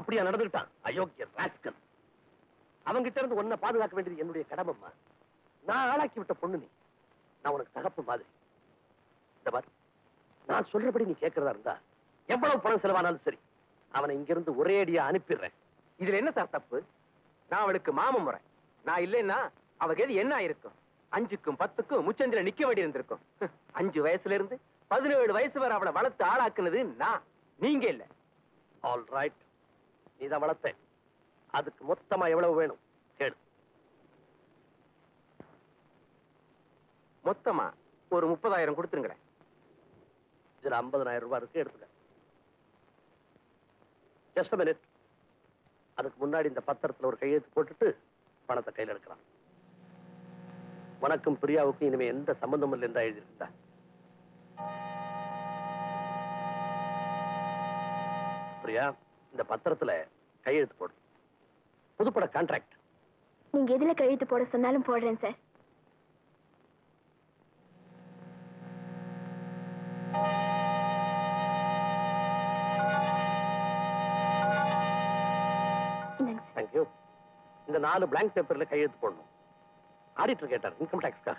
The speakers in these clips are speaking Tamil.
அப்படியா நடந்துட்டான் அயோக்கிய ராஸ்கல். அவங்கிட்ட இருந்து உன்னை பாதுகாக்க வேண்டியது என்னுடைய கடமைம்மா. நான் ஆளாக்கி விட்ட பொண்ணு நீ. நான் உனக்கு தகப்பு மாதிரி. இந்த மாதிரி நான் சொல்றபடி நீ கேட்கறதா இருந்தா எவ்வளவு பணம் செலவானாலும் சரி அவனை இங்கிருந்து ஒரே அடியா அனுப்பிடுறேன். இதுல என்ன சார் தப்பு? நான் அவளுக்கு மாம முறை. நான் இல்லைன்னா அவ கதி என்ன ஆயிருக்கும்? 5க்கும் 10க்கும் முச்சந்தில நிக்க வேண்டி இருந்திருக்கும். 5 வயசுல இருந்து 17 வயசு வரை அவளை வளர்த்து ஆளாக்குனது நான், நீங்க இல்ல. ஆல் ரைட், நீதான் வளர்த்த. அதுக்கு மொத்தமா எவ்வளவு வேணும் கேடு. மொத்தமா ஒரு 30,000 கொடுத்துருங்களேன். இதுல 50,000 ரூபாய் இருக்கு, எடுத்துக்க. Just a minute. அதுக்கு முன்னாடி இந்த பத்திரத்துல ஒரு கையெழுத்து போட்டுட்டு பணத்தை கையில் எடுக்கலாம். உனக்கும் பிரியாவுக்கும் இனிமே எந்த சம்பந்தமும் இல்லை என்றா எழுதியிருந்தா. பிரியா, இந்த பத்திரத்துல கையெழுத்து போடு. புதுப்பட கான்ட்ராக்ட். நீங்க எதுல கையெழுத்து போட சொன்னாலும் போடுறேன் சார். தேங்க்யூ. இந்த 4 blank பேப்பர்ல கையெழுத்து போடணும். ஆடிட்டர் கேட்டார் இன்கம் டாக்ஸ்க்காக.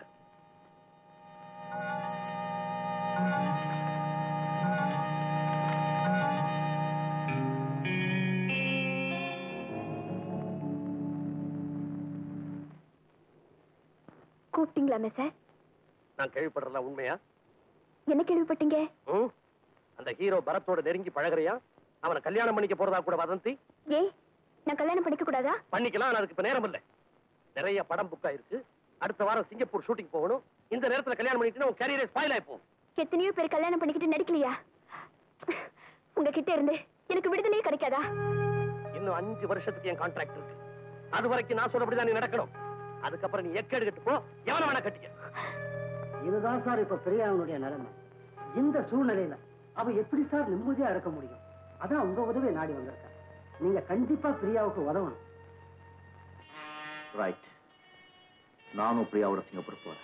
கூப்பிட்டீங்களாமே சார்? நான் கேள்விப்படுறதெல்லாம் உண்மையா? என்ன கேள்விப்பட்டீங்க? அந்த ஹீரோ பரத்தோட நெருங்கி பழகுறியா? அவனை கல்யாணம் பண்ணிக்க போறதா கூட வதந்தி. ஏ, நான் கல்யாணம் பண்ணிக்க கூடாதா? பண்ணிக்கலாம், அதுக்கு இப்ப நேரம் இல்ல. நிறைய படம் புக்கா இருக்கு. அடுத்த வாரம் சிங்கப்பூர் ஷூட்டிங் போகணும். இந்த நேரத்துல கல்யாணம் பண்ணிட்டு உன் கேரியரே ஸ்பாயில் ஆயிப்போம். எத்தனையோ பேர் கல்யாணம் பண்ணிக்கிட்டு நடிக்கலையா? உங்ககிட்ட இருந்து எனக்கு விடுதலையே கிடைக்காதா? இன்னும் 5 வருஷத்துக்கு என் கான்ட்ராக்ட் இருக்கு. அது வரைக்கும் நான் சொல்றபடிதான் நீ நடக்கணும். அதுக்கப்புறம் நீ எக்கேடு கட்டு போ, எவனை வேணா கட்டிக்க. இதுதான் சார் இப்ப பிரியாவுடைய நிலைமை. இந்த சூழ்நிலையில அவ எப்படி சார் நிம்மதியா இருக்க முடியும்? அதான் உங்க உதவியை நாடி வந்திருக்க. நீங்க கண்டிப்பா பிரியாவுக்கு உதவணும். ரைட், நானும் பிரியாவோட சிங்கப்பூர் போறேன்.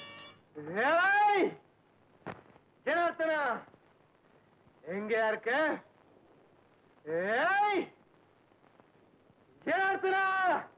ஜனார்த்தனா எங்கயா இருக்க? ஜனார்த்தனா,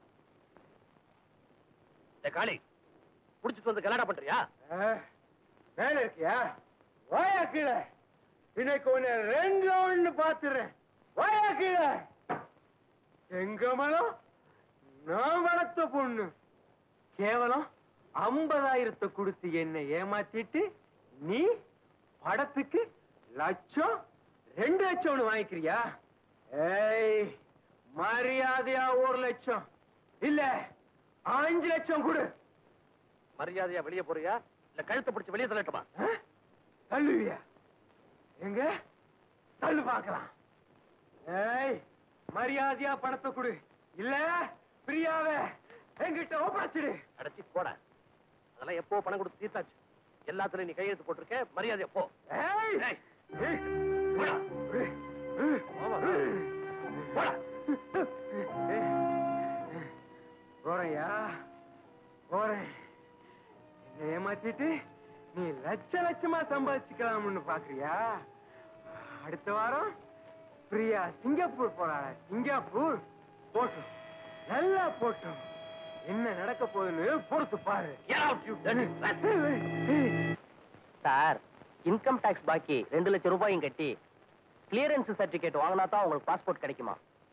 காளி புடிச்சிட்டு வந்து கல்யாணம் பண்றியா? மேல இருக்கியா? வாயா கீழே. இன்னைக்கு உன்னை 2 ரவுண்ட் பாத்துறேன். வாயா கீழே. எங்க மனம் நான் வளர்த்த பொண்ணு கேவலம் 50,000 கொடுத்து என்ன ஏமாத்திட்டு நீ படத்துக்கு லட்சம் 2 லட்சம் வாங்கிக்கிறியா? ஏய், மரியாதையா 1 லட்சம் இல்ல 5 லட்சம் கொடு. மரியாதையா வெளியே போறியா இல்ல கழுத்தை பிடிச்சு வெளியே தள்ளட்டுமா? தள்ளுவியா? எங்க தள்ளு பார்க்கலாம். ஏய், மரியாதையா பணத்தை கொடு, இல்ல பிரியாவை என்கிட்ட ஒப்படைச்சிடு. அடைச்சி போட. அதெல்லாம் எப்போ பணம் கொடுத்து தீர்த்தாச்சு. எல்லாத்துலயும் நீ கையெழுத்து போட்டிருக்க. மரியாதையா போ. போறையா போறேன். என்ன ஏமாத்திட்டு நீ லட்சமா சம்பாதிச்சுக்கலாம்னு பாக்குறியா? அடுத்த வாரம் பிரியா சிங்கப்பூர் போறாள. சிங்கப்பூர் போட்டும், நல்லா போட்டும். என்ன நடக்க போகுதுன்னு பொறுத்து பாரு. சார், இன்கம் டாக்ஸ் பாக்கி 2 லட்சம் ரூபாயும் கட்டி கிளியரன்ஸ் சர்டிபிகேட் வாங்கினா தான் உங்களுக்கு பாஸ்போர்ட் கிடைக்குமா?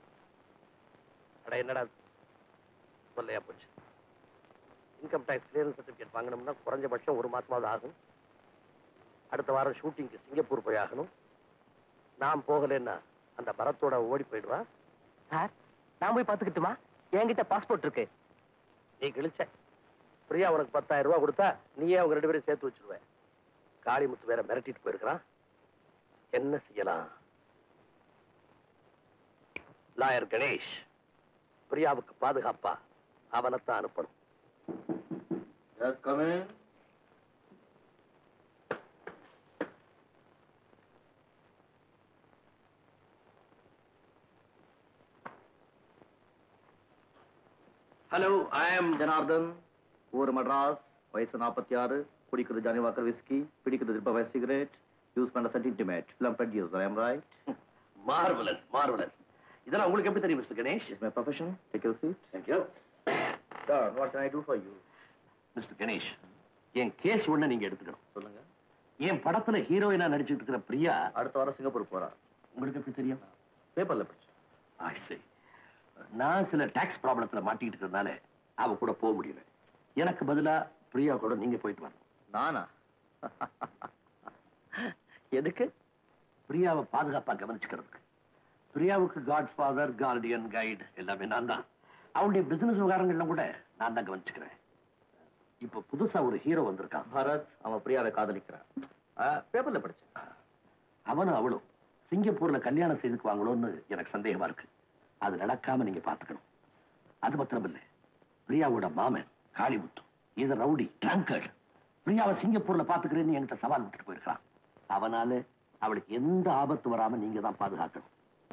அட என்னடா சொல்லையா போச்சு. இன்கம் டாக்ஸ் கிளியரன்ஸ் சர்டிபிகேட் வாங்கணும்னா குறைஞ்சபட்சம் 1 மாசமாவது ஆகும். அடுத்த வாரம் ஷூட்டிங்க்கு சிங்கப்பூர் போய் ஆகணும். நான் போகலன்னா அந்த பரத்தோட ஓடி போயிடுவான். சார், நான் போய் பாத்துக்கிட்டுமா? என்கிட்ட பாஸ்போர்ட் இருக்கு. நீ கிழிச்ச. பிரியா உனக்கு 10,000 ரூபாய் கொடுத்தா நீயே அவங்க 2 பேரும் சேர்த்து வச்சிருவ. காளிமுத்து வேற மிரட்டிட்டு போயிருக்கிறான். என்ன செய்யலாம்? லாயர் கணேஷ் பிரியாவுக்கு பாதுகாப்பா அவனைத்தான் அனுப்பணும். Yes, come in. Hello, I am Janardhan. ஊர் மட்ராஸ், வயசு 46, குடிக்கிறது ஜானி வாக்கர் விஸ்கி, பிடிக்கிறது திருப்ப சிகரெட், யூஸ் பண்ண scent intimate, film producer. I am right? Marvellous marvellous. இதெல்லாம் உங்களுக்கு எப்படி தெரியும் mister Ganesh? It's my profession. Take your seat. Thank you. Sir, what can I do for you? Mister Ganesh, என் கேஸ் ஒண்ணு நீங்க எடுத்துக்கணும். சொல்லுங்க. என் படத்துல ஹீரோயினா நடிச்சிட்டு இருக்கிற பிரியா அடுத்த வாரம் சிங்கப்பூர் போறா. உங்களுக்கு எப்படி தெரியும்? பேப்பர்ல படிச்சு. I see. நான் சில டாக்ஸ் ப்ராப்ளத்துல மாட்டிக்கிட்டு இருக்கிறதுனால அவ கூட போக முடியல. எனக்கு பதிலா பிரியா கூட நீங்க போயிட்டு வரணும். நானா? எதுக்கு? பிரியாவை பாதுகாப்பா கவனிச்சுக்கிறதுக்கு. பிரியாவுக்கு காட் ஃபாதர், கார்டியன், கைடு எல்லாமே நான் தான். அவனுடைய பிசினஸ் விவகாரங்கள்லாம் கூட நான் தான் கவனிச்சுக்கிறேன். இப்ப புதுசா ஒரு ஹீரோ வந்திருக்கான். பரத், அவன் பிரியாவை காதலிக்கிறான். பேப்பர்ல படிச்சேன். அவனும் அவளும் சிங்கப்பூர்ல கல்யாணம் செய்துக்குவாங்களோன்னு எனக்கு சந்தேகமா இருக்கு. அது நடக்காம நீங்க பாத்துக்கணும். அது மாத்திரம் இல்ல, பிரியாவோட மாமன் காளிமுத்து இது ரவுடி ட்ரங்கர்ட். பிரியாவை சிங்கப்பூர்ல பாத்துக்கிறேன்னு என்கிட்ட சவால் விட்டுட்டு போயிருக்கான். அவனால அவளுக்கு எந்த ஆபத்து வராம நீங்க தான் பாதுகாக்கணும்.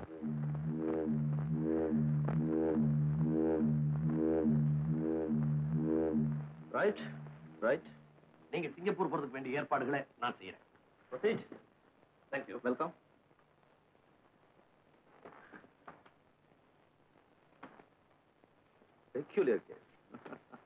Right, right. நீங்க சிங்கப்பூர் போறதுக்கு வேண்டிய ஏற்பாடுகளை நான் செய்யறேன். Proceed. Thank you. Welcome. Peculiar case.